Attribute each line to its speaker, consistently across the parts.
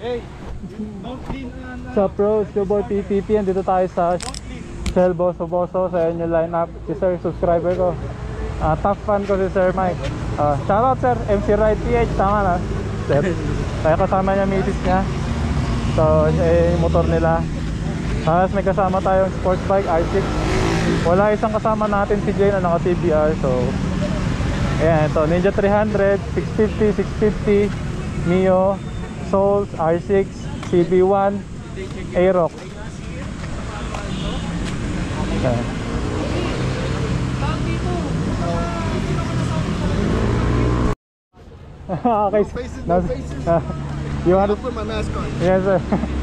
Speaker 1: Hey, don't clean.
Speaker 2: Sa Pro, it's your boy PPP. Andito tayo sa Shell Boso Boso sa inyo lineup. Si Sir, subscriber ko. Top fan ko si Sir Mike. Shoutout Sir, MC Ride PH. Tama na Sir. Kaya kasama niya misis niya. So, yung motor nila. Tapos may kasama tayong sports bike R6. Wala isang kasama natin si Jay na naka CBR. So, ayan, ito Ninja 300, 650, 650 Mio, Soul, R6, CB1, Aerox. Ayan. Okay.
Speaker 1: No faces, no faces.
Speaker 2: You want to
Speaker 1: put my mask on?
Speaker 2: Yes, sir.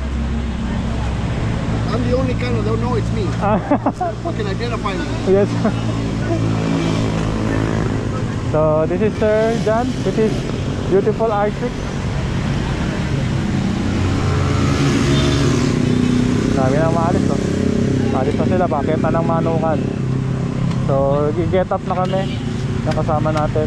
Speaker 1: I'm the only kind of don't know it's me. You can identify me.
Speaker 2: Yes. So this is Sir John with his beautiful R6. Dami nang maalis, no? Maalis na sila, bakit na ng manukan. So i-get up na kami. Nakasama natin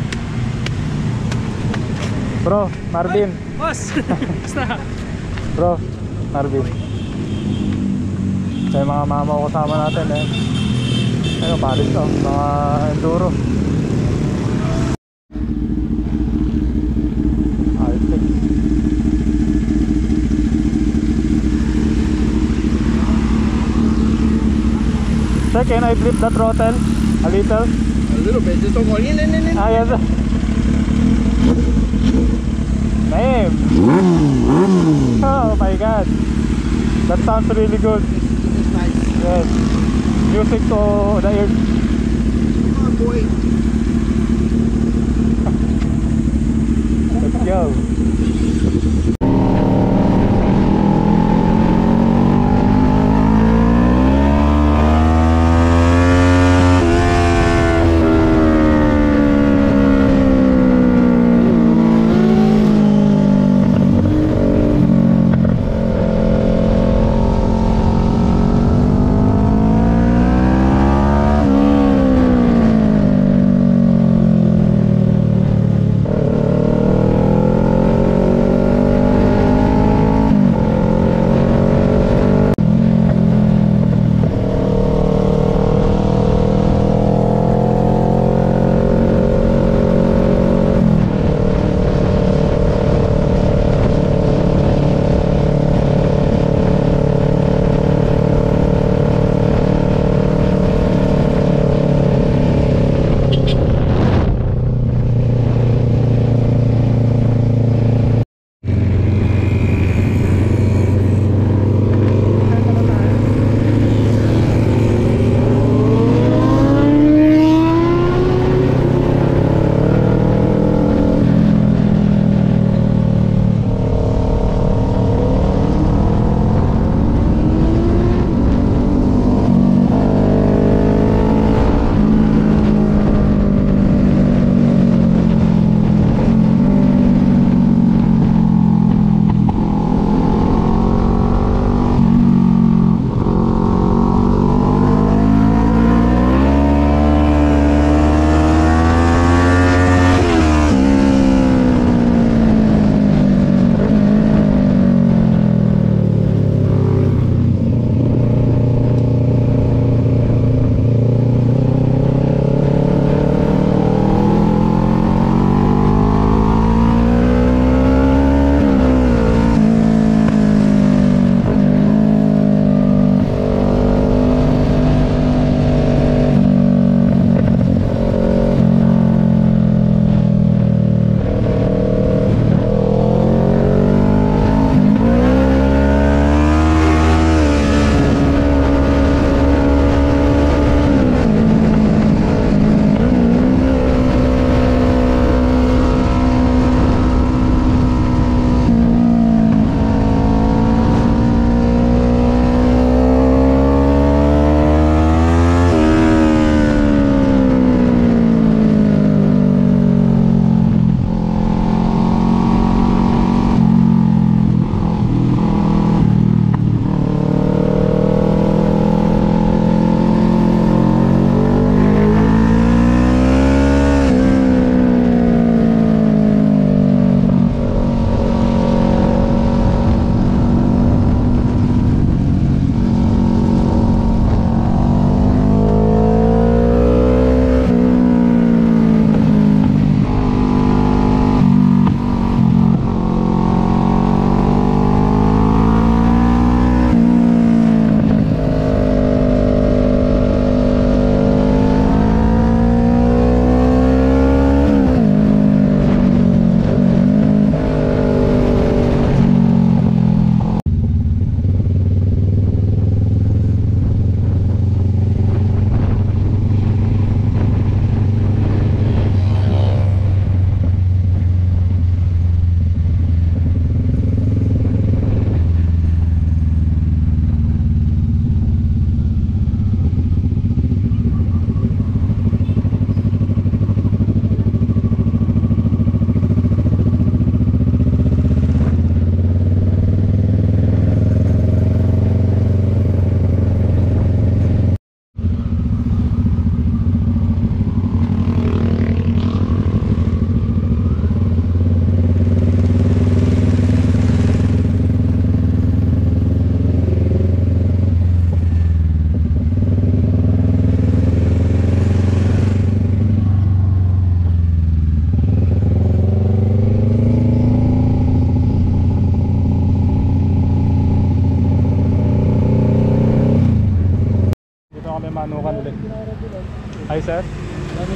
Speaker 2: Bro, Marvin.
Speaker 3: Boss!
Speaker 2: Bro, Marvin. So yung mga mama ko kasama natin eh. Ayun, palis to, mga enduro. R6. Sir, can I flip the throttle a little?
Speaker 1: A little bit, just don't go in.
Speaker 2: Ah, yes sir. Damn. Oh my god, that sounds really good.
Speaker 1: It's nice.
Speaker 2: Yes, music to the ears.
Speaker 1: Come on, boy.
Speaker 2: Let's go.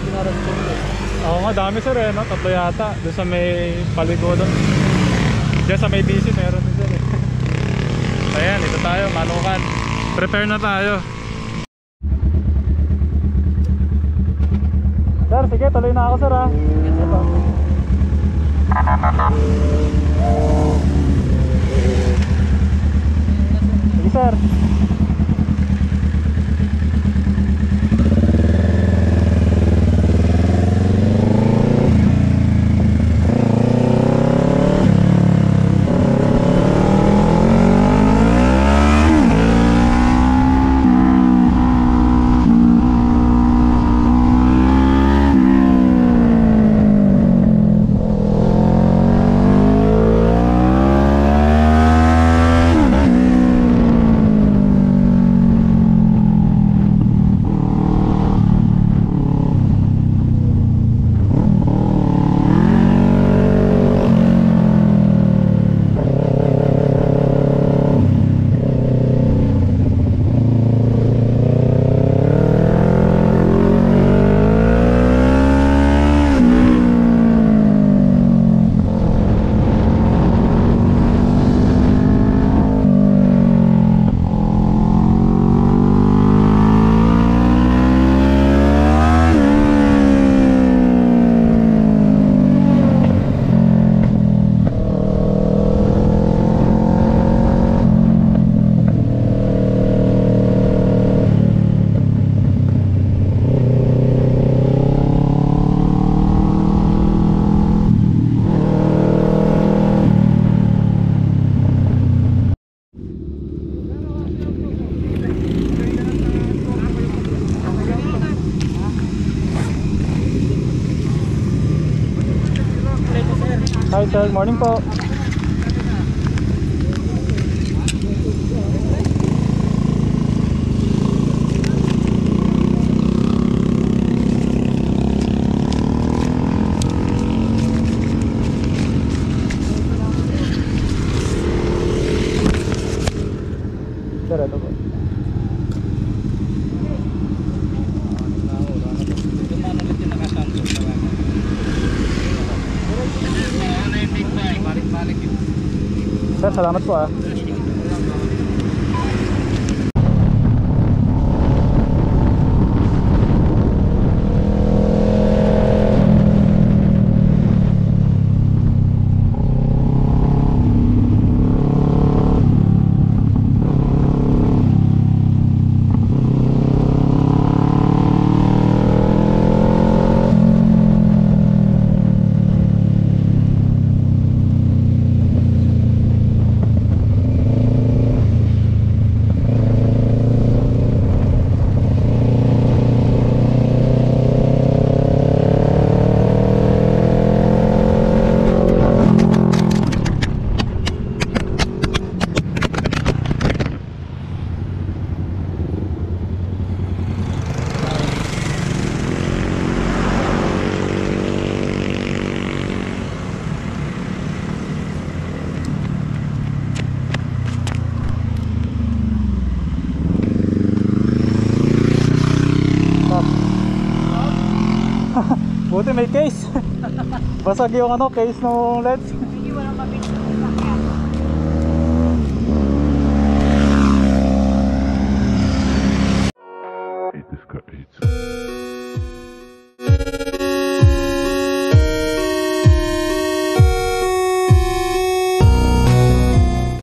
Speaker 2: Oo nga, dami sir eh, no? Tatlo yata. Doon sa may paligo doon. Diyan sa may DC meron din sir eh. Ayan, ito tayo, Manukan. Prepare na tayo. Sir, sige, tuloy na ako sir ha. Ito. Sige sir. Hi sir, morning po. Sir, ito po. Sir, salamat po ah. Buti may case. Basag yung ano, case ng lens.
Speaker 3: Hindi walang kabit sa sasakyan.
Speaker 4: Hate this cut.